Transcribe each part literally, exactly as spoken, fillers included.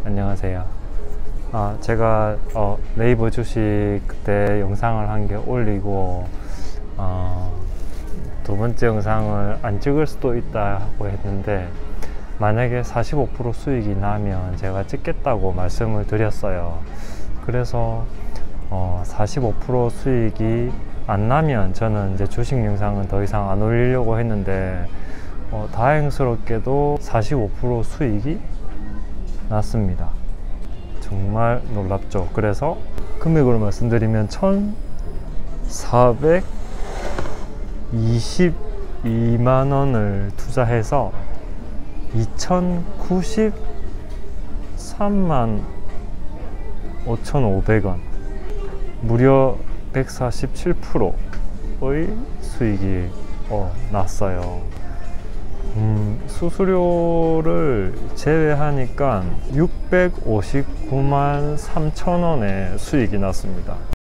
안녕하세요. 아, 제가 어, 네이버 주식 그때 영상을 한 개 올리고 어, 두 번째 영상을 안 찍을 수도 있다고 했는데, 만약에 사십오 퍼센트 수익이 나면 제가 찍겠다고 말씀을 드렸어요. 그래서 어, 사십오 퍼센트 수익이 안 나면 저는 이제 주식 영상은 더 이상 안 올리려고 했는데, 어, 다행스럽게도 사십오 퍼센트 수익이 났습니다. 정말 놀랍죠. 그래서 금액으로 말씀드리면 천사백이십이만 원을 투자해서 이천구십삼만 오천오백 원, 무려 백사십칠 퍼센트의 수익이 어, 났어요. 음, 수수료를 제외하니까 육백오십구만 삼천 원의 수익이 났습니다.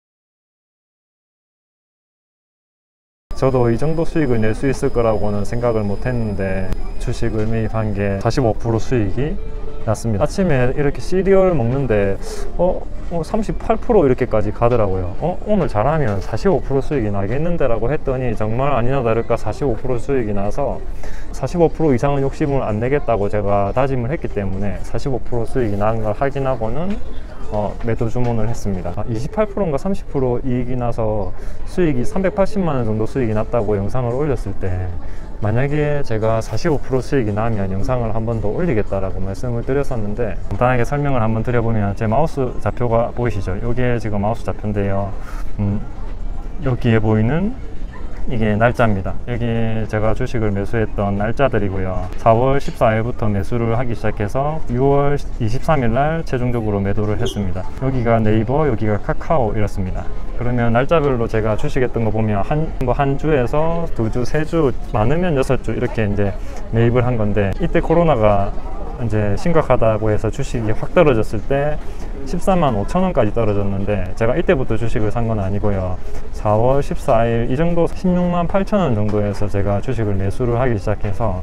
저도 이 정도 수익을 낼 수 있을 거라고는 생각을 못 했는데, 주식을 매입한 게 사십오 퍼센트 수익이 났습니다. 아침에 이렇게 시리얼 먹는데 어? 어 삼십팔 퍼센트 이렇게까지 가더라고요. 어? 오늘 잘하면 사십오 퍼센트 수익이 나겠는데 라고 했더니, 정말 아니나 다를까 사십오 퍼센트 수익이 나서 사십오 퍼센트 이상은 욕심을 안 내겠다고 제가 다짐을 했기 때문에 사십오 퍼센트 수익이 난 걸 확인하고는 어, 매도 주문을 했습니다. 아, 이십팔 퍼센트인가 삼십 퍼센트 이익이 나서 수익이 삼백팔십만 원 정도 수익이 났다고 영상을 올렸을 때, 만약에 제가 사십오 퍼센트 수익이 나면 영상을 한 번 더 올리겠다라고 말씀을 드렸었는데, 간단하게 설명을 한번 드려보면, 제 마우스 좌표가 보이시죠? 이게 지금 마우스 좌표인데요. 음, 여기에 보이는 이게 날짜입니다. 여기 제가 주식을 매수했던 날짜들이고요. 사월 십사일부터 매수를 하기 시작해서 유월 이십삼일 날 최종적으로 매도를 했습니다. 여기가 네이버, 여기가 카카오 이렇습니다. 그러면 날짜별로 제가 주식했던 거 보면 한, 뭐 한 주에서 두 주, 세 주, 많으면 여섯 주 이렇게 이제 매입을 한 건데, 이때 코로나가 이제 심각하다고 해서 주식이 확 떨어졌을 때 십사만 오천 원까지 떨어졌는데, 제가 이때부터 주식을 산 건 아니고요. 사월 십사일 이 정도 십육만 팔천 원 정도에서 제가 주식을 매수를 하기 시작해서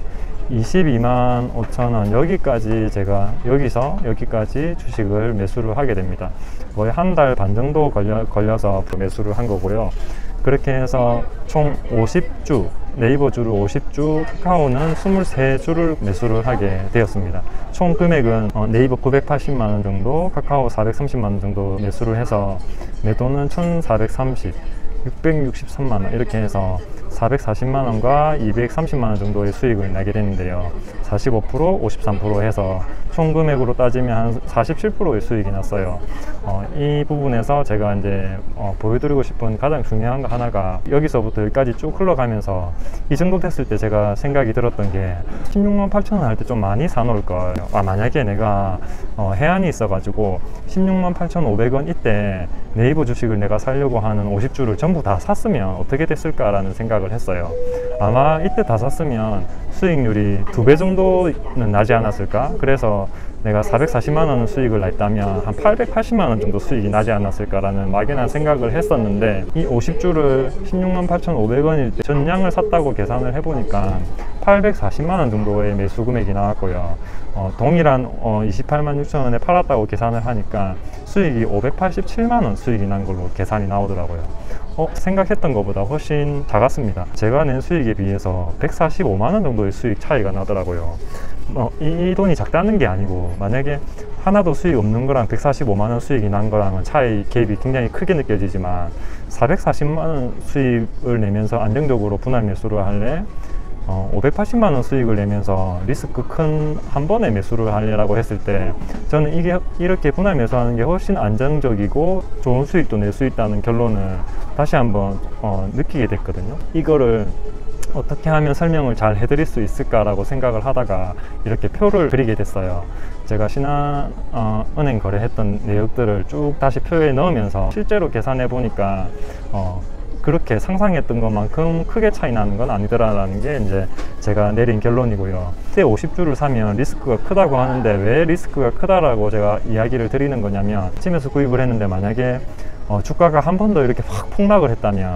이십이만 오천 원 여기까지, 제가 여기서 여기까지 주식을 매수를 하게 됩니다. 거의 한 달 반 정도 걸려, 걸려서 매수를 한 거고요. 그렇게 해서 총 오십 주, 네이버 주를 오십 주, 카카오는 이십삼 주를 매수를 하게 되었습니다. 총 금액은 네이버 구백팔십만 원 정도, 카카오 사백삼십만 원 정도 매수를 해서 매도는 천사백삼십, 육백육십삼만 원 이렇게 해서 사백사십만 원과 이백삼십만 원 정도의 수익을 내게 됐는데요. 사십오 퍼센트, 오십삼 퍼센트 해서 총 금액으로 따지면 한 사십칠 퍼센트의 수익이 났어요. 어, 이 부분에서 제가 이제 어, 보여드리고 싶은 가장 중요한 거 하나가, 여기서부터 여기까지 쭉 흘러가면서 이 정도 됐을 때 제가 생각이 들었던 게, 십육만 팔천 원 할 때 좀 많이 사놓을 걸. 아, 만약에 내가 어, 해안이 있어가지고 십육만 팔천오백 원 이때 네이버 주식을 내가 사려고 하는 오십 주를 전부 다 샀으면 어떻게 됐을까라는 생각을 했어요. 아마 이때 다 샀으면 수익률이 두 배 정도는 나지 않았을까? 그래서 내가 사백사십만 원 수익을 냈다면 한 팔백팔십만 원 정도 수익이 나지 않았을까라는 막연한 생각을 했었는데, 이 오십 주를 십육만 팔천오백 원일 때 전량을 샀다고 계산을 해보니까 팔백사십만 원 정도의 매수 금액이 나왔고요. 어, 동일한 어, 이십팔만 육천 원에 팔았다고 계산을 하니까 수익이 오백팔십칠만 원 수익이 난 걸로 계산이 나오더라고요. 어, 생각했던 것보다 훨씬 작았습니다. 제가 낸 수익에 비해서 백사십오만 원 정도의 수익 차이가 나더라고요. 어, 이, 이 돈이 작다는 게 아니고, 만약에 하나도 수익 없는 거랑 백사십오만 원 수익이 난 거랑은 차이 갭이 굉장히 크게 느껴지지만, 사백사십만 원 수익을 내면서 안정적으로 분할 매수를 할래? 어, 오백팔십만 원 수익을 내면서 리스크 큰 한 번에 매수를 하려고 했을 때, 저는 이게 이렇게 분할 매수하는 게 훨씬 안정적이고 좋은 수익도 낼 수 있다는 결론을 다시 한번 어, 느끼게 됐거든요. 이거를 어떻게 하면 설명을 잘 해드릴 수 있을까라고 생각을 하다가 이렇게 표를 그리게 됐어요. 제가 신한 어, 은행 거래했던 내역들을 쭉 다시 표에 넣으면서 실제로 계산해 보니까 어, 그렇게 상상했던 것만큼 크게 차이 나는 건 아니더라라는 게 이제 제가 내린 결론이고요. 그때 오십 주를 사면 리스크가 크다고 하는데, 왜 리스크가 크다라고 제가 이야기를 드리는 거냐면, 아침에서 구입을 했는데 만약에 어, 주가가 한 번 더 이렇게 확 폭락을 했다면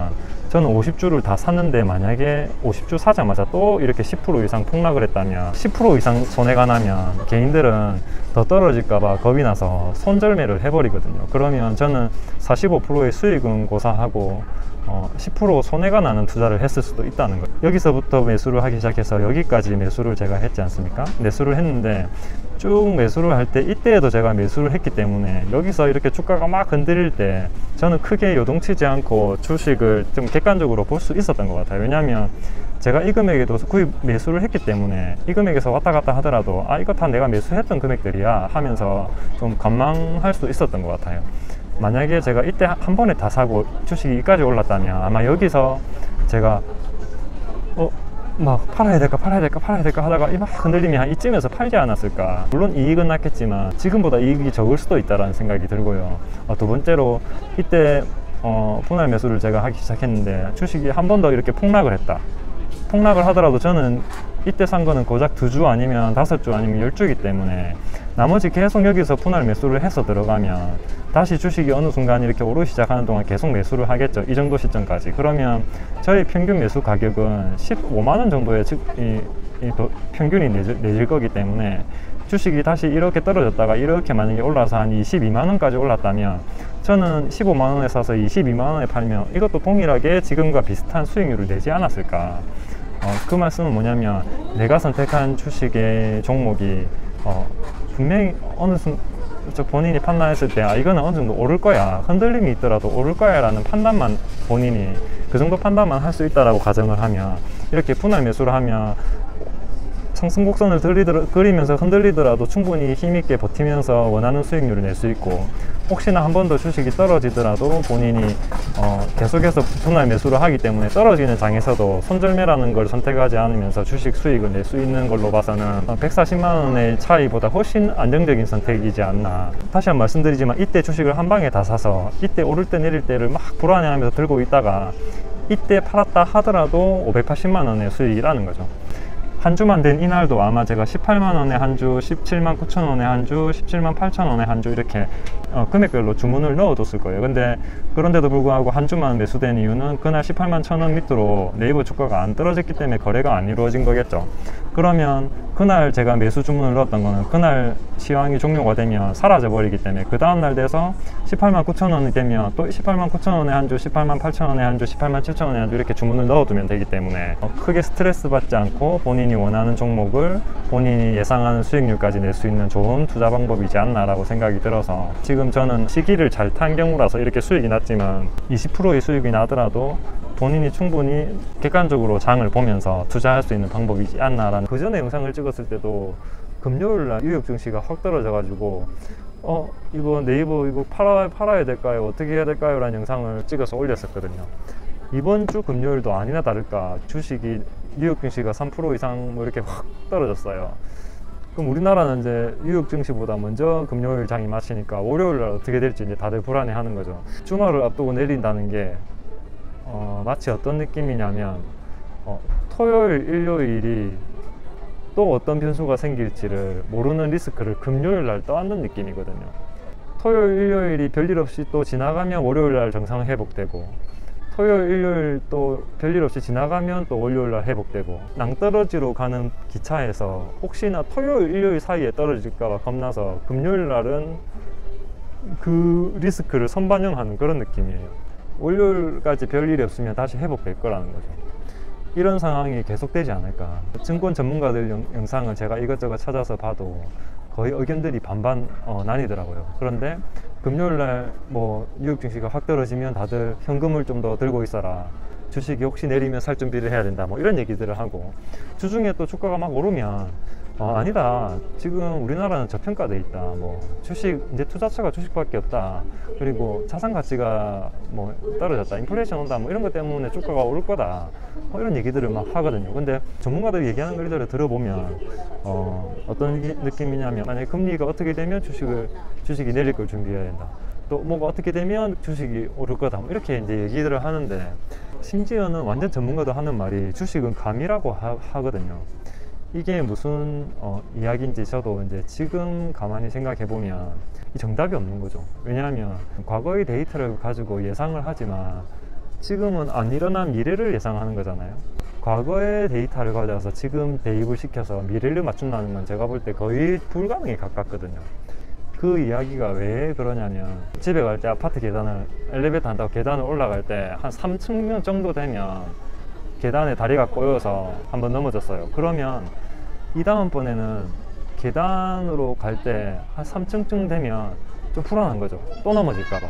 저는 오십 주를 다 샀는데 만약에 오십 주 사자마자 또 이렇게 십 퍼센트 이상 폭락을 했다면, 십 퍼센트 이상 손해가 나면 개인들은 더 떨어질까봐 겁이 나서 손절매를 해버리거든요. 그러면 저는 사십오 퍼센트의 수익은 고사하고 어, 십 퍼센트 손해가 나는 투자를 했을 수도 있다는 거예요. 여기서부터 매수를 하기 시작해서 여기까지 매수를 제가 했지 않습니까? 매수를 했는데 쭉 매수를 할 때 이때에도 제가 매수를 했기 때문에 여기서 이렇게 주가가 막 흔들릴 때 저는 크게 요동치지 않고 주식을 좀 객관적으로 볼 수 있었던 것 같아요. 왜냐하면 제가 이 금액에도 구입 매수를 했기 때문에 이 금액에서 왔다 갔다 하더라도 아 이거 다 내가 매수했던 금액들이야 하면서 좀 관망할 수 있었던 것 같아요. 만약에 제가 이때 한 번에 다 사고 주식이 이까지 올랐다면 아마 여기서 제가 어? 막 팔아야 될까 팔아야 될까 팔아야 될까 하다가 막 흔들림이 한 이쯤에서 팔지 않았을까. 물론 이익은 났겠지만 지금보다 이익이 적을 수도 있다는 생각이 들고요. 어, 두 번째로 이때 어, 분할 매수를 제가 하기 시작했는데 주식이 한 번 더 이렇게 폭락을 했다. 폭락을 하더라도 저는 이때 산 거는 고작 두 주 아니면 다섯 주 아니면 열 주이기 때문에 나머지 계속 여기서 분할 매수를 해서 들어가면 다시 주식이 어느 순간 이렇게 오르기 시작하는 동안 계속 매수를 하겠죠. 이 정도 시점까지. 그러면 저희 평균 매수 가격은 십오만 원 정도의 즉, 이, 이 도, 평균이 내질, 내질 거기 때문에 주식이 다시 이렇게 떨어졌다가 이렇게 만약에 올라서 한 이십이만 원까지 올랐다면 저는 십오만 원에 사서 이십이만 원에 팔면 이것도 동일하게 지금과 비슷한 수익률을 내지 않았을까. 어, 그 말씀은 뭐냐면 내가 선택한 주식의 종목이 어, 분명히 어느 순간 본인이 판단했을 때 아 이거는 어느 정도 오를 거야, 흔들림이 있더라도 오를 거야 라는 판단만, 본인이 그 정도 판단만 할 수 있다라고 가정을 하면 이렇게 분할 매수를 하면 상승 곡선을 들리더라, 그리면서 흔들리더라도 충분히 힘있게 버티면서 원하는 수익률을 낼 수 있고, 혹시나 한 번 더 주식이 떨어지더라도 본인이 어, 계속해서 분할 매수를 하기 때문에 떨어지는 장에서도 손절매라는 걸 선택하지 않으면서 주식 수익을 낼 수 있는 걸로 봐서는 백사십만 원의 차이보다 훨씬 안정적인 선택이지 않나. 다시 한번 말씀드리지만 이때 주식을 한 방에 다 사서 이때 오를 때 내릴 때를 막 불안해하면서 들고 있다가 이때 팔았다 하더라도 오백팔십만 원의 수익이라는 거죠. 한 주만 된 이날도 아마 제가 십팔만 원에 한 주, 십칠만 구천 원에 한 주, 십칠만 팔천 원에 한 주 이렇게 어, 금액별로 주문을 넣어뒀을 거예요. 근데 그런데도 불구하고 한 주만 매수된 이유는 그날 십팔만 천 원 밑으로 네이버 주가가 안 떨어졌기 때문에 거래가 안 이루어진 거겠죠. 그러면 그날 제가 매수 주문을 넣었던 거는 그날 시황이 종료가 되면 사라져 버리기 때문에 그 다음날 돼서 십팔만 구천 원이 되면 또 십팔만 구천 원에 한 주, 십팔만 팔천 원에 한 주, 십팔만 칠천 원에 한 주 이렇게 주문을 넣어두면 되기 때문에 어, 크게 스트레스 받지 않고 본인이 원하는 종목을 본인이 예상하는 수익률까지 낼 수 있는 좋은 투자 방법이지 않나라고 생각이 들어서 지금 저는 시기를 잘 탄 경우라서 이렇게 수익이 났지만 이십 퍼센트의 수익이 나더라도 본인이 충분히 객관적으로 장을 보면서 투자할 수 있는 방법이지 않나라는. 그 전에 영상을 찍었을 때도 금요일날 뉴욕 증시가 확 떨어져 가지고 어 이거 네이버 이거 팔아, 팔아야 될까요, 어떻게 해야 될까요 라는 영상을 찍어서 올렸었거든요. 이번 주 금요일도 아니나 다를까 주식이 뉴욕 증시가 삼 퍼센트 이상 뭐 이렇게 확 떨어졌어요. 그럼 우리나라는 이제 뉴욕 증시보다 먼저 금요일 장이 마치니까 월요일날 어떻게 될지 이제 다들 불안해하는 거죠. 주말을 앞두고 내린다는 게 어, 마치 어떤 느낌이냐면 어, 토요일, 일요일이 또 어떤 변수가 생길지를 모르는 리스크를 금요일날 떠안는 느낌이거든요. 토요일, 일요일이 별일 없이 또 지나가면 월요일날 정상 회복되고, 토요일, 일요일 또 별일 없이 지나가면 또 월요일날 회복되고, 낭떠러지로 가는 기차에서 혹시나 토요일, 일요일 사이에 떨어질까봐 겁나서 금요일날은 그 리스크를 선반영하는 그런 느낌이에요. 월요일까지 별일이 없으면 다시 회복될 거라는 거죠. 이런 상황이 계속되지 않을까. 증권 전문가들 영, 영상을 제가 이것저것 찾아서 봐도 거의 의견들이 반반 어, 나뉘더라고요. 그런데 금요일날 뭐 뉴욕 증시가 확 떨어지면 다들 현금을 좀 더 들고 있어라, 주식이 혹시 내리면 살 준비를 해야 된다, 뭐 이런 얘기들을 하고, 주중에 또 주가가 막 오르면 어, 아니다, 지금 우리나라는 저평가돼 있다, 뭐 주식 이제 투자처가 주식밖에 없다, 그리고 자산 가치가 뭐 떨어졌다, 인플레이션 온다, 뭐 이런 것 때문에 주가가 오를 거다, 뭐 이런 얘기들을 막 하거든요. 근데 전문가들이 얘기하는 글들을 들어보면 어, 어떤 느낌이냐면, 만약에 금리가 어떻게 되면 주식을 주식이 내릴 걸 준비해야 된다, 또 뭐가 어떻게 되면 주식이 오를 거다, 뭐 이렇게 이제 얘기들을 하는데, 심지어는 완전 전문가도 하는 말이 주식은 감이라고 하, 하거든요. 이게 무슨 어, 이야기인지 저도 이제 지금 가만히 생각해 보면 이 정답이 없는 거죠. 왜냐하면 과거의 데이터를 가지고 예상을 하지만 지금은 안 일어난 미래를 예상하는 거잖아요. 과거의 데이터를 가져와서 지금 대입을 시켜서 미래를 맞춘다는 건 제가 볼 때 거의 불가능에 가깝거든요. 그 이야기가 왜 그러냐면, 집에 갈 때 아파트 계단을 엘리베이터 한다고 계단을 올라갈 때 한 삼 층 정도 되면 계단에 다리가 꼬여서 한번 넘어졌어요. 그러면 이 다음번에는 계단으로 갈 때 한 삼 층쯤 되면 좀 불안한 거죠. 또 넘어질까 봐.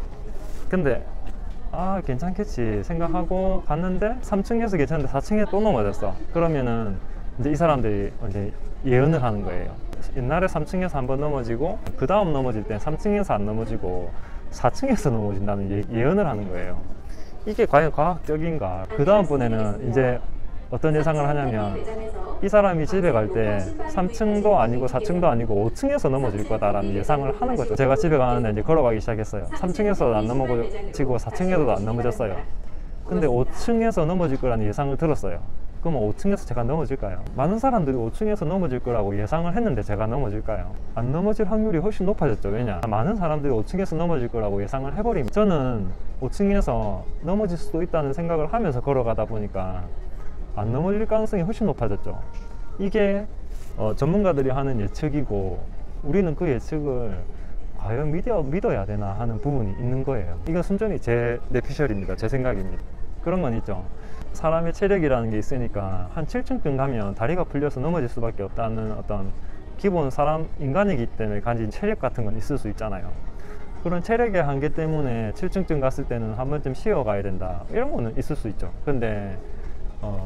근데 아 괜찮겠지 생각하고 갔는데 삼 층에서 괜찮은데 사 층에 또 넘어졌어. 그러면은 이제 이 사람들이 이제 예언을 하는 거예요. 옛날에 삼 층에서 한번 넘어지고 그 다음 넘어질 땐 삼 층에서 안 넘어지고 사 층에서 넘어진다는 예, 예언을 하는 거예요. 이게 과연 과학적인가? 그 다음번에는 이제 어떤 예상을 하냐면, 이 사람이 집에 갈 때 삼 층도 아니고 사 층도 아니고 오 층에서 넘어질 거다라는 예상을 하는 거죠. 제가 집에 가는데 이제 걸어가기 시작했어요. 삼 층에서도 안 넘어지고 사 층에서도 안 넘어졌어요. 근데 오 층에서 넘어질 거라는 예상을 들었어요. 그럼 오 층에서 제가 넘어질까요? 많은 사람들이 오 층에서 넘어질 거라고 예상을 했는데 제가 넘어질까요? 안 넘어질 확률이 훨씬 높아졌죠. 왜냐? 많은 사람들이 오 층에서 넘어질 거라고 예상을 해버리면, 저는 오 층에서 넘어질 수도 있다는 생각을 하면서 걸어가다 보니까 안 넘어질 가능성이 훨씬 높아졌죠. 이게 어, 전문가들이 하는 예측이고, 우리는 그 예측을 과연 믿어, 믿어야 되나 하는 부분이 있는 거예요. 이건 순전히 제 내피셜입니다. 제 생각입니다. 그런 건 있죠. 사람의 체력이라는 게 있으니까 한 칠 층쯤 가면 다리가 풀려서 넘어질 수밖에 없다는 어떤 기본 사람, 인간이기 때문에 가진 체력 같은 건 있을 수 있잖아요. 그런 체력의 한계 때문에 칠 층쯤 갔을 때는 한 번쯤 쉬어가야 된다, 이런 거는 있을 수 있죠. 근데 어,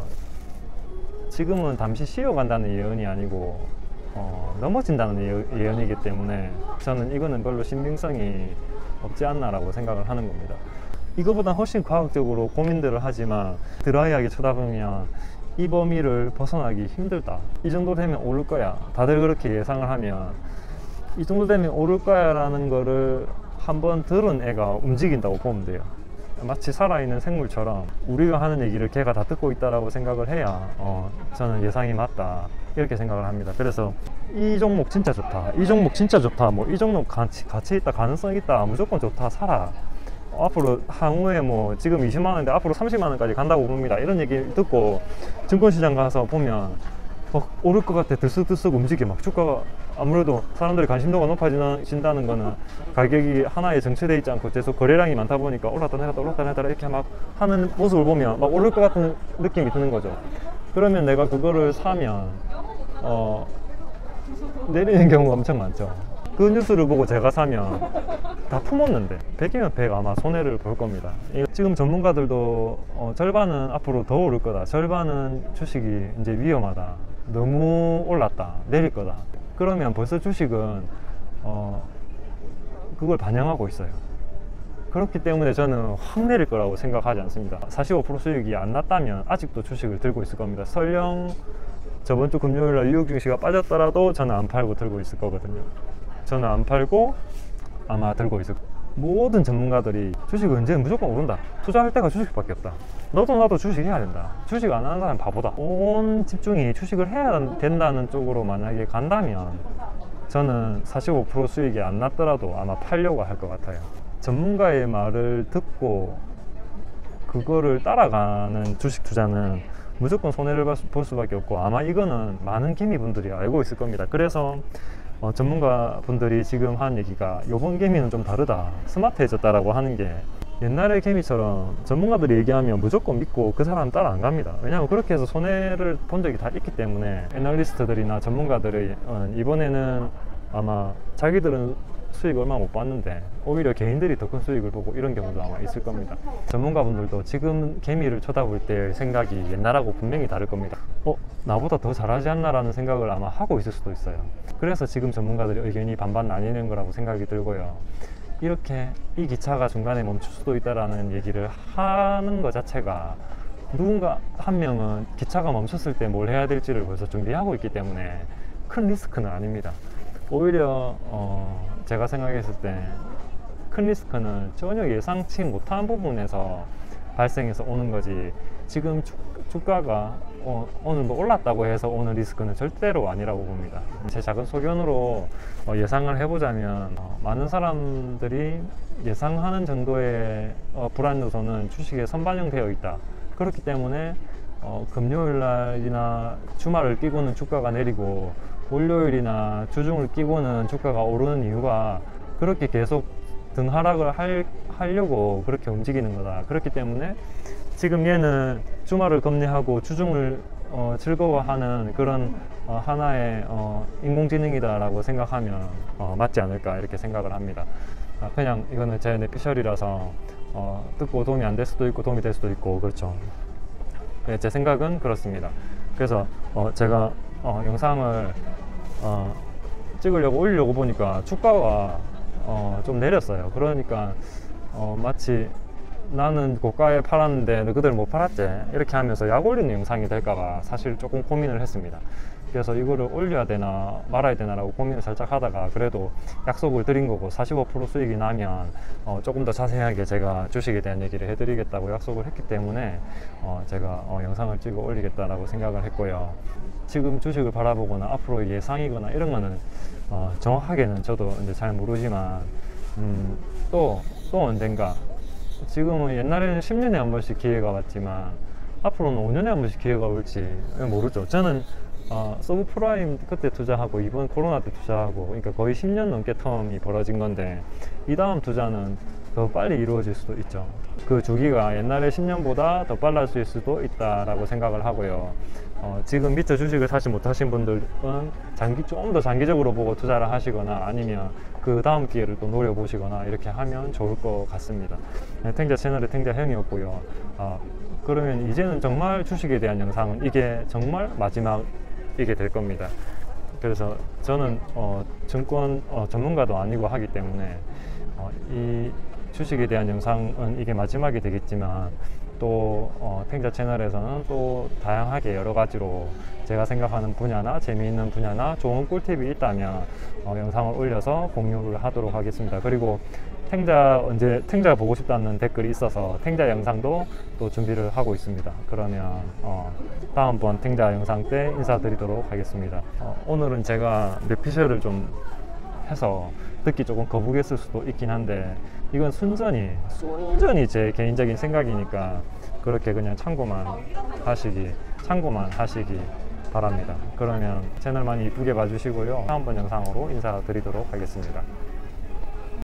지금은 잠시 쉬어간다는 예언이 아니고 어, 넘어진다는 예, 예언이기 때문에 저는 이거는 별로 신빙성이 없지 않나라고 생각을 하는 겁니다. 이거보다 훨씬 과학적으로 고민들을 하지만 드라이하게 쳐다보면 이 범위를 벗어나기 힘들다, 이 정도 되면 오를 거야, 다들 그렇게 예상을 하면 이 정도 되면 오를 거야 라는 거를 한번 들은 애가 움직인다고 보면 돼요. 마치 살아있는 생물처럼 우리가 하는 얘기를 걔가 다 듣고 있다라고 생각을 해야 어, 저는 예상이 맞다, 이렇게 생각을 합니다. 그래서 이 종목 진짜 좋다, 이 종목 진짜 좋다, 뭐 이 종목 가치, 가치 있다, 가능성 있다, 무조건 좋다, 사라, 어, 앞으로 향후에 뭐 지금 이십만 원인데 앞으로 삼십만 원까지 간다고 봅니다, 이런 얘기 듣고 증권시장 가서 보면 막 오를 것 같아 들쑥들쑥 움직여. 막 주가가 아무래도 사람들이 관심도가 높아진다는 거는 가격이 하나에 정체되어 있지 않고 계속 거래량이 많다 보니까 올랐다 내렸다 올랐다 내렸다 이렇게 막 하는 모습을 보면 막 오를 것 같은 느낌이 드는 거죠. 그러면 내가 그거를 사면 어, 내리는 경우가 엄청 많죠. 그 뉴스를 보고 제가 사면 다 품었는데 백이면 백 아마 손해를 볼 겁니다. 지금 전문가들도 어, 절반은 앞으로 더 오를 거다, 절반은 주식이 이제 위험하다, 너무 올랐다, 내릴 거다, 그러면 벌써 주식은 어, 그걸 반영하고 있어요. 그렇기 때문에 저는 확 내릴 거라고 생각하지 않습니다. 사십오 퍼센트 수익이 안 났다면 아직도 주식을 들고 있을 겁니다. 설령 저번 주 금요일날 뉴욕 증시가 빠졌더라도 저는 안 팔고 들고 있을 거거든요. 저는 안 팔고 아마 들고 있을 거예요. 모든 전문가들이 주식은 언제 무조건 오른다, 투자할 때가 주식밖에 없다, 너도 나도 주식 해야 된다, 주식 안 하는 사람 바보다, 온 집중이 주식을 해야 된다는 쪽으로 만약에 간다면 저는 사십오 퍼센트 수익이 안 났더라도 아마 팔려고 할 것 같아요. 전문가의 말을 듣고 그거를 따라가는 주식 투자는 무조건 손해를 볼 수밖에 없고, 아마 이거는 많은 개미분들이 알고 있을 겁니다. 그래서 어, 전문가분들이 지금 하는 얘기가 요번 개미는 좀 다르다, 스마트해졌다라고 하는 게, 옛날의 개미처럼 전문가들이 얘기하면 무조건 믿고 그 사람 따라 안 갑니다. 왜냐하면 그렇게 해서 손해를 본 적이 다 있기 때문에. 애널리스트들이나 전문가들이 어, 이번에는 아마 자기들은 수익 얼마 못 봤는데 오히려 개인들이 더 큰 수익을 보고 이런 경우도 아마 있을 겁니다. 전문가분들도 지금 개미를 쳐다볼 때 생각이 옛날하고 분명히 다를 겁니다. 어? 나보다 더 잘하지 않나 라는 생각을 아마 하고 있을 수도 있어요. 그래서 지금 전문가들의 의견이 반반 나뉘는 거라고 생각이 들고요. 이렇게 이 기차가 중간에 멈출 수도 있다라는 얘기를 하는 것 자체가, 누군가 한 명은 기차가 멈췄을 때 뭘 해야 될지를 벌써 준비하고 있기 때문에 큰 리스크는 아닙니다. 오히려 어, 제가 생각했을 때 큰 리스크는 전혀 예상치 못한 부분에서 발생해서 오는 거지, 지금 주, 주가가 어, 오늘 뭐 올랐다고 해서 오는 리스크는 절대로 아니라고 봅니다. 제 작은 소견으로 어, 예상을 해보자면 어, 많은 사람들이 예상하는 정도의 어, 불안 요소는 주식에 선반영되어 있다. 그렇기 때문에 어, 금요일 날이나 주말을 끼고는 주가가 내리고 월요일이나 주중을 끼고는 주가가 오르는 이유가 그렇게 계속 등하락을 할, 하려고 그렇게 움직이는 거다. 그렇기 때문에 지금 얘는 주말을 금리하고 주중을 어, 즐거워하는 그런 어, 하나의 어, 인공지능이다 라고 생각하면 어, 맞지 않을까 이렇게 생각을 합니다. 아, 그냥 이거는 제 뇌피셜이라서 어, 듣고 도움이 안 될 수도 있고 도움이 될 수도 있고 그렇죠. 네, 제 생각은 그렇습니다. 그래서 어, 제가 어, 영상을 어, 찍으려고 올리려고 보니까 주가가 어, 좀 내렸어요. 그러니까 어, 마치 나는 고가에 팔았는데 너희들 못 팔았지? 이렇게 하면서 약 올리는 영상이 될까봐 사실 조금 고민을 했습니다. 그래서 이거를 올려야 되나 말아야 되나 라고 고민을 살짝 하다가 그래도 약속을 드린 거고 사십오 퍼센트 수익이 나면 어, 조금 더 자세하게 제가 주식에 대한 얘기를 해드리겠다고 약속을 했기 때문에 어, 제가 어, 영상을 찍어 올리겠다라고 생각을 했고요. 지금 주식을 바라보거나 앞으로 예상이거나 이런 거는 어, 정확하게는 저도 이제 잘 모르지만 음, 또, 또 언젠가 지금은 옛날에는 십 년에 한 번씩 기회가 왔지만 앞으로는 오 년에 한 번씩 기회가 올지 모르죠. 저는 어, 서브프라임 그때 투자하고 이번 코로나 때 투자하고 그러니까 거의 십 년 넘게 텀이 벌어진 건데 이 다음 투자는 더 빨리 이루어질 수도 있죠. 그 주기가 옛날에 십 년보다 더 빨라질 수도 있다라고 생각을 하고요. 어, 지금 미처 주식을 사지 못하신 분들은 장기, 좀 더 장기적으로 보고 투자를 하시거나 아니면 그 다음 기회를 또 노려보시거나 이렇게 하면 좋을 것 같습니다. 네, 탱자 채널의 탱자형이었고요. 어, 그러면 이제는 정말 주식에 대한 영상은 이게 정말 마지막이게 될 겁니다. 그래서 저는 어, 증권 어, 전문가도 아니고 하기 때문에 어, 이 주식에 대한 영상은 이게 마지막이 되겠지만 또 어, 탱자 채널에서는 또 다양하게 여러 가지로 제가 생각하는 분야나 재미있는 분야나 좋은 꿀팁이 있다면 어, 영상을 올려서 공유를 하도록 하겠습니다. 그리고 탱자 언제 탱자 보고 싶다는 댓글이 있어서 탱자 영상도 또 준비를 하고 있습니다. 그러면 어, 다음번 탱자 영상 때 인사드리도록 하겠습니다. 어, 오늘은 제가 뇌피셜을 좀 해서 듣기 조금 거북했을 수도 있긴 한데 이건 순전히 순전히 제 개인적인 생각이니까 그렇게 그냥 참고만 하시기 참고만 하시기 바랍니다. 그러면 채널 많이 이쁘게 봐주시고요. 다음번 영상으로 인사드리도록 하겠습니다.